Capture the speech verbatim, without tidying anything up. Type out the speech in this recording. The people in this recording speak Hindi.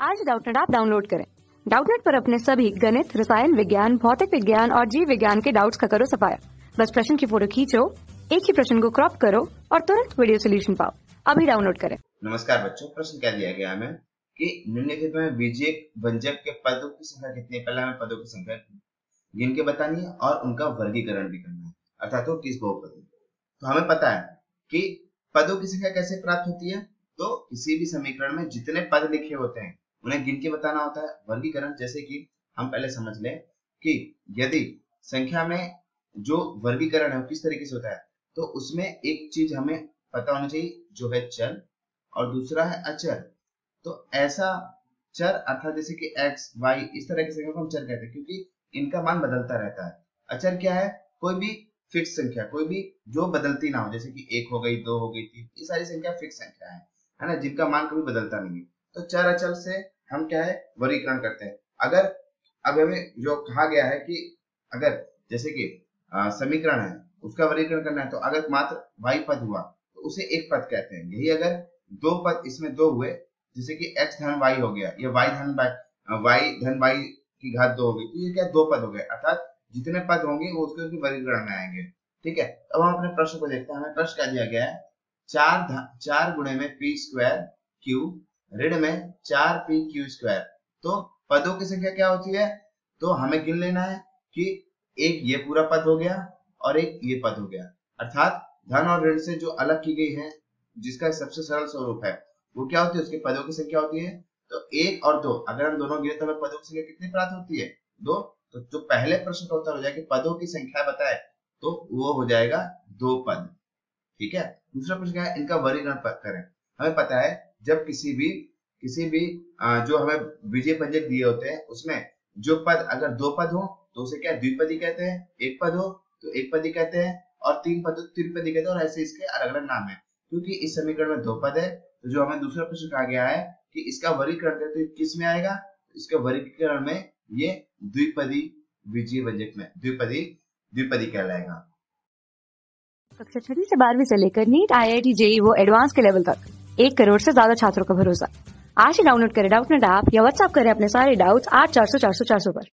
आज डाउटनेट ऐप डाउनलोड करें। डाउटनेट पर अपने सभी गणित, रसायन विज्ञान, भौतिक विज्ञान और जीव विज्ञान के डाउट्स का करो सफाया। बस प्रश्न की फोटो खींचो, एक ही प्रश्न को क्रॉप करो और तुरंत वीडियो सोल्यूशन पाओ। अभी डाउनलोड करें। नमस्कार बच्चों, प्रश्न क्या दिया गया हमें कि निम्नलिखित में बीजीय व्यंजक के पदों की संख्या कितनी है। पहले हमें पदों की संख्या गिन के बतानी है और उनका वर्गीकरण भी करना है, अर्थात वो किस बहुपद है। तो हमें पता है कि पदों की संख्या कैसे प्राप्त होती है। तो किसी भी समीकरण में जितने पद लिखे होते हैं उन्हें गिन के बताना होता है। वर्गीकरण जैसे कि हम पहले समझ लें कि यदि संख्या में जो वर्गीकरण है वो किस तरीके से होता है, तो उसमें एक चीज हमें पता होनी चाहिए जो है चर और दूसरा है अचर। तो ऐसा चर अर्थात जैसे कि x, y इस तरह की संख्या को हम चर कहते हैं क्योंकि इनका मान बदलता रहता है। अचर क्या है? कोई भी फिक्स संख्या, कोई भी जो बदलती ना हो, जैसे कि एक हो गई, दो हो गई, तीन, ये सारी संख्या फिक्स संख्या है, है ना, जिनका मान कभी बदलता नहीं है। तो चर अचर से हम क्या है वर्गीकरण करते हैं। अगर अब हमें जो कहा गया है कि अगर जैसे कि समीकरण है उसका वर्गीकरण करना है, तो अगर मात्र y पद हुआ तो उसे एक पद कहते हैं। यही अगर दो पद, इसमें दो हुए, जैसे कि x धन y हो गया, ये y धन y धन y की घात दो हो गई, तो ये क्या दो पद हो गए, अर्थात जितने पद होंगे वो उसके वर्गीकरण में आएंगे। ठीक है, अब हम अपने प्रश्न को देखते हैं। हमें प्रश्न क्या दिया गया है, चार चार गुणे में पी स्क्वायर क्यू ऋण में चार पी क्यू स्क्वायर। तो पदों की संख्या क्या होती है, तो हमें गिन लेना है कि एक ये पूरा पद हो गया और एक ये पद हो गया, अर्थात धन और ऋण से जो अलग की गई है, जिसका सबसे सरल स्वरूप है वो क्या होती है, उसके पदों की संख्या होती है। तो एक और दो, अगर हम दोनों गिने तो हमें पदों की संख्या कितनी प्राप्त होती है, दो। तो जो पहले प्रश्न का उत्तर हो जाए कि पदों की संख्या बताए, तो वो हो जाएगा दो पद। ठीक है, दूसरा प्रश्न क्या है, इनका वर्गीकरण करें। हमें पता है जब किसी भी किसी भी जो हमें बीजीय व्यंजक दिए होते हैं उसमें जो पद अगर दो पद हो तो उसे क्या द्विपदी कहते हैं, एक पद हो तो एक पदी कहते हैं और तीन पद हो त्रिपदी कहते हैं, और ऐसे इसके अलग अलग नाम है। क्योंकि इस समीकरण में दो पद है, तो जो हमें दूसरा प्रश्न कहा गया है कि इसका वर्गीकरण करते तो किस में आएगा, इसका वर्गीकरण में ये द्विपदी बीजीय व्यंजक में द्विपदी द्विपदी कहलाएगा। कक्षा छठी से बारहवीं से लेकर NEET, I I T, JEE वो एडवांस के लेवल तक एक करोड़ से ज्यादा छात्रों का भरोसा। आज ही डाउनलोड करें डाउटनेट ऐप या व्हाट्सएप करें अपने सारे डाउट्स आठ चार सौ चार सौ चार सौ पर।